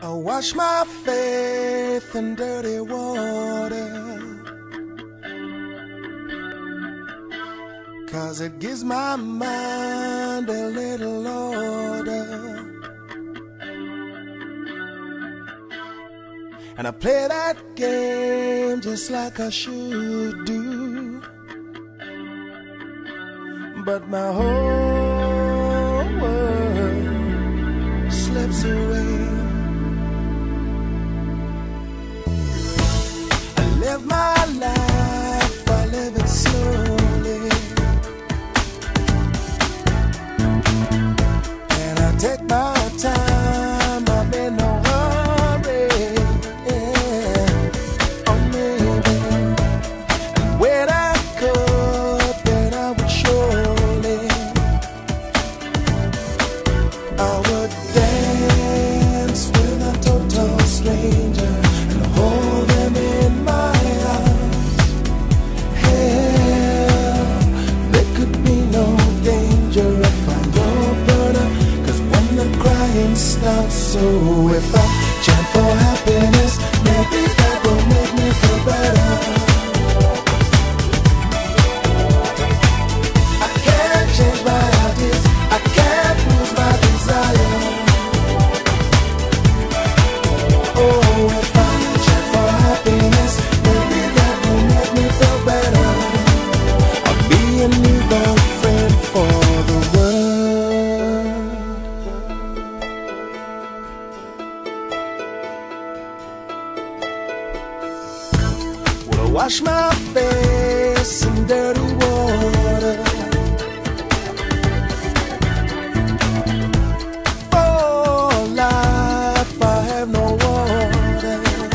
I wash my faith in dirty water, 'cause it gives my mind a little order. And I play that game just like I should do, but my whole world slips away. I live my life, I live it slowly, and I take my time, I'm in no hurry, yeah. Oh maybe, and when I could, then I would surely, I would dance with a total stranger and hold them in my arms. Hell, there could be no danger if I open up, 'cause when the crying starts, so if I chant for happiness, maybe that will make me feel better. I can't change my ideas, I can't lose my desire. Oh, if I chant for happiness, maybe that will make me feel better. I'll be a newborn friend for the world. Well, I wash my face in dirty water, for life I have no water,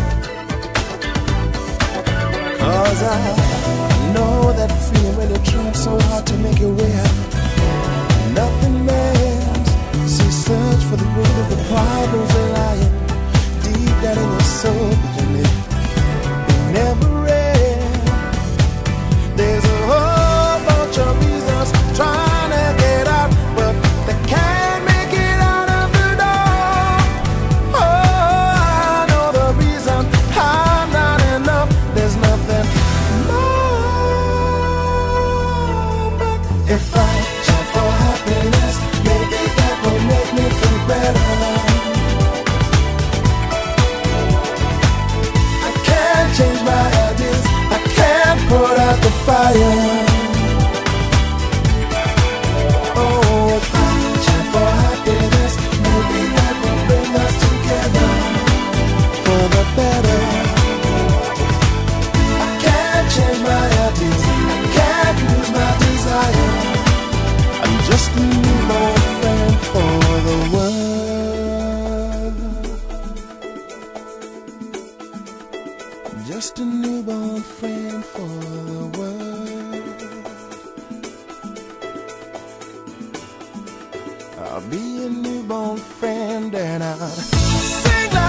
'cause I know that feeling when you try so hard to make your way out. Nothing matters, so you search for the root of the problems that lie deep down in your soul, but they never end. There's a whole bunch of reasons trying to get out, but they can't make it out of the door. Oh, I know the reason I'm not enough. There's nothing more, but if I chant for happiness, maybe that will make me feel better. I can't change my ideas, I can't put out the fire. Oh, if I chant for happiness, maybe that will bring us together for the better. I can't change my ideas, I can't lose my desire. I'm just a newborn friend for the world. Just a newborn friend for the world. I'll be a newborn friend and I'll sing like